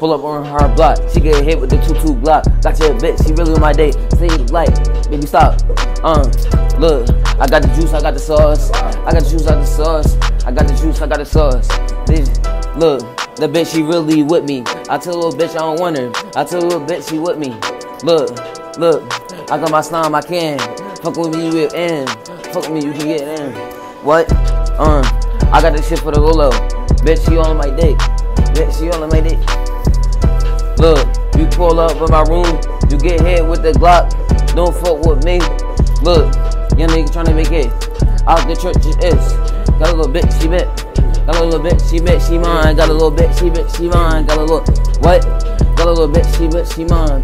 Pull up on her block, she get hit with the 2-2 Glock. Got your bitch, she really on my date. Say the light, baby stop. Look, I got the juice, I got the sauce. I got the juice, I got the sauce. I got the juice, I got the sauce. Look, the bitch, she really with me. I tell little bitch I don't want her. I tell little bitch she with me. Look, I got my slime, I can. Fuck with me, you get in. Fuck with me, you can get in. What? I got this shit for the Lolo. Bitch, she on my dick. Bitch, she on my dick. Look, you pull up in my room, you get hit with the Glock. Don't fuck with me. Look, young nigga tryna make it out the church is. Got a little bitch, she bet. Got a little bitch, she bet, she mine. Got a little bitch, she bet, she mine. Got a little, what? Got a little bitch, she bet, she mine.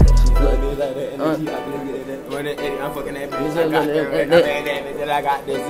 I'm fucking that bitch. I got this.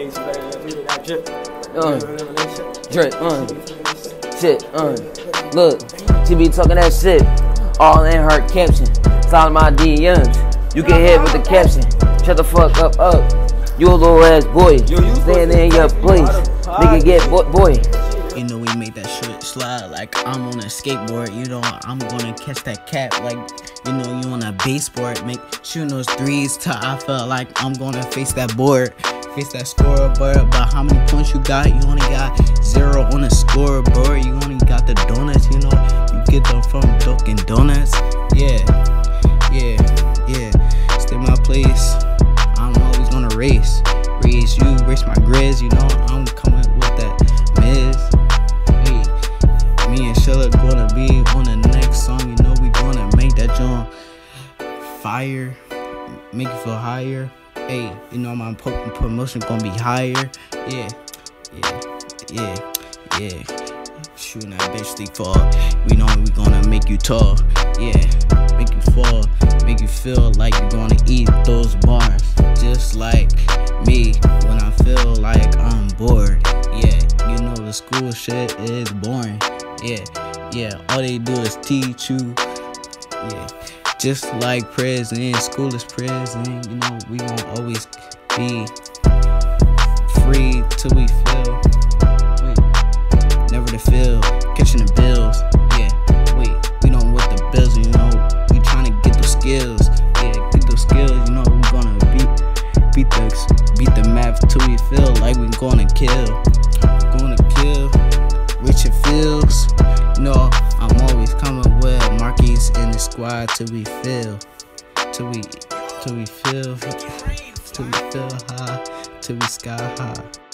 Drip, Look, she be talking that shit. All in her caption. Sign my DMs. You get hit with the caption. Shut the fuck up. You a little ass boy. Stand in your place. Nigga get boy. You know we made that shit slide like I'm on a skateboard. You know I'm gonna catch that cap like, you know, you on a baseboard. Make shooting those threes till I feel like I'm gonna face that board. Face that scoreboard. But how many points you got? You only got 0 on the scoreboard. You only got the donuts, you know. You get them from Dunkin' Donuts. Yeah. Stay my place. I'm always gonna race you, race my grizz. You know I'm coming with that Miz. Me and Shilla gonna be on the next song. You know we gonna make that joint fire, make it feel higher. Hey, you know my promotion gonna be higher. Yeah. Shooting that bitch sleep fall. We know we gonna make you tall. Yeah, make you fall, make you feel like you're gonna eat those bars. Just like me when I feel like I'm bored. Yeah, you know the school shit is boring. Yeah, all they do is teach you. Yeah, just like prison, school is prison. You know we gon' always be free till we feel. Never to feel, catching the bills. Yeah, we don't want the bills. You know we tryna get those skills. Yeah, get those skills. You know we gonna beat the math till we feel like we gonna kill. Rich and feels. You know I'm always coming with Marquis in the squad till we feel high, till we sky high.